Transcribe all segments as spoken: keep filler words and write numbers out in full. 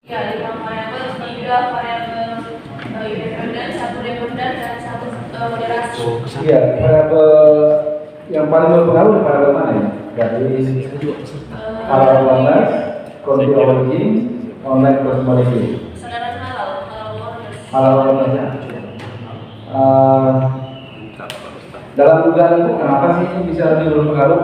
Ya, lima variabel, tiga variabel uh, independen, satu dependen, dan satu uh, moderasi. Iya, variabel yang paling berpengaruh variabel mana ya? Dari halal online, country origin, online cosmology. Kesadaran halal, Halal online. Uh, dalam dugaan itu kenapa sih ini bisa lebih berpengaruh?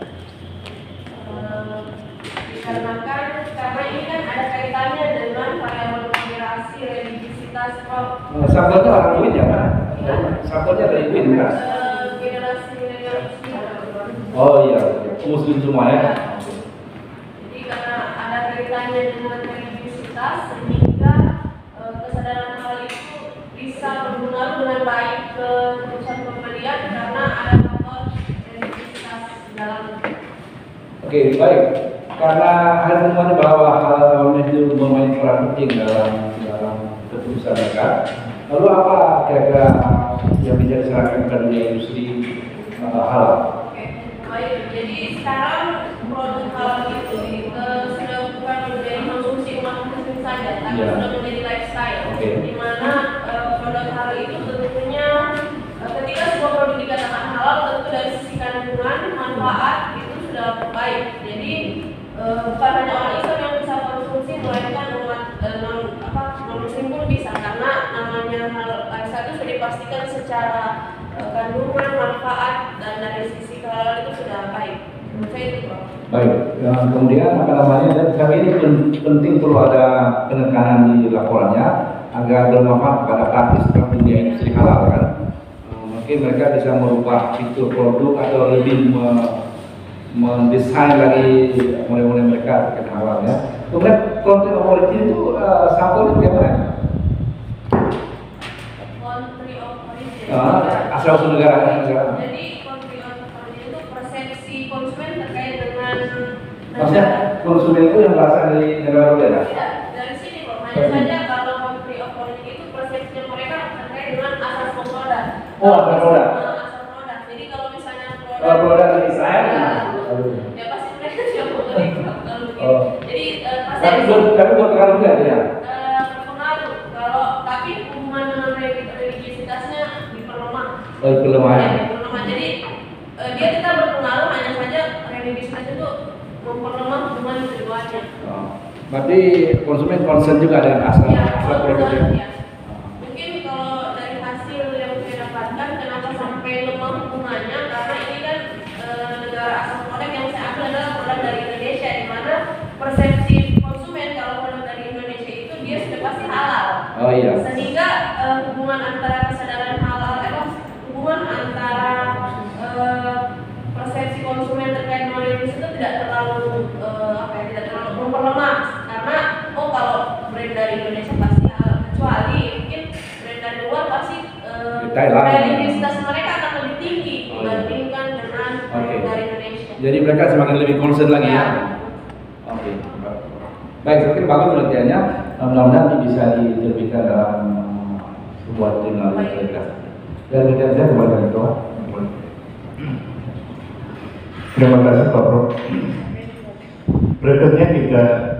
Uh, dikarenakan karena ini kan ada kaitannya dengan variabel moderasi, religiositas, Uh, sampelnya orang Win ya kan? Sampelnya dari Win kan? uh, generasi milenial. Oh iya, muslim semua ya. Jadi karena ada kaitannya dengan religiositas sehingga uh, kesadaran hal itu bisa berpengaruh dengan baik ke keputusan pembelian karena ada faktor religiositas dalam. Oke, baik. Karena ada temuan bahwa hal-hal itu memainkan peran penting dalam dalam keputusan mereka. Lalu apa kira-kira yang bisa disarankan ke dunia industri uh, halal? Oke, baik. Jadi sekarang produk halal itu uh, sudah bukan menjadi konsumsi umat muslim saja, tapi Ya. sudah menjadi lifestyle. Oke. Di mana uh, produk halal itu tentunya uh, ketika sebuah produk dikatakan halal, tentu dari sisi kandungan, manfaat itu sudah baik. Jadi uh, bukan hanya orang Islam yang bisa konsumsi, melainkan umat uh, non apa non muslim pun bisa karena namanya halal lifestyle itu sudah dipastikan secara uh, kandungan, manfaat dan dari sisi kehalalan itu sudah baik. Menurut saya itu Bro. Baik, ya, kemudian apa namanya, dan kami ini penting perlu ada penekanan di laporannya agar bermanfaat pada praktis dalam dunia industri halal kan. Eh, Mungkin mereka bisa merubah fitur produk atau lebih me, mendesain lagi model-model mereka terkait halal ya. Kemudian country of origin itu uh, sampelnya bagaimana? Country of origin. Uh, asal usul negara negara. Jadi country of origin itu persepsi konsumen terkait dengan Maksudnya konsumen itu yang berasal dari negara berbeda? Tidak, dari sini Bro. Hanya saja kalau country of origin itu persepsi mereka terkait dengan asas produk. Oh, asal produk. Asal produk. Jadi kalau misalnya produk Kalau produk dari Israel, ya pasti mereka tidak mau beli kalau begitu. Oh. Jadi uh, tapi persepsi buat tapi buat negara juga ya. uh, berpengaruh. Kalau tapi hubungan dengan religiositasnya diperlemah. Oh, kelemahan. Ya, diperlemah. Jadi uh, dia tetap berpengaruh, hanya saja religiositas itu memperlemah hubungan keduanya. Oh. Berarti konsumen concern juga dengan asal Ya, asal kalau produknya. ya. Mungkin kalau dari hasil yang saya dapatkan, kenapa sampai lemah hubungannya? Karena ini kan e, negara asal produk yang saya ambil adalah produk dari Indonesia, di mana persepsi konsumen kalau produk dari Indonesia itu dia sudah pasti halal. Oh iya. Sehingga e, hubungan antara kesadaran halal, eh, hubungan antara e, persepsi konsumen terkait model itu tidak terlalu e, apa ya, tidak terlalu memperlemah. Karena oh kalau brand dari Indonesia pasti halal, kecuali mungkin brand dari luar pasti uh, religiositas mereka akan lebih tinggi dibandingkan dengan brand Oke. dari Indonesia. Jadi mereka semakin lebih concern lagi ya. Ya. Oke. Baik, saya kira bagus penelitiannya. Mudah-mudahan ini bisa diterbitkan dalam sebuah jurnal literasi. Dan penelitian saya kembali ke Ketua. Terima kasih Pak Prof. Berikutnya kita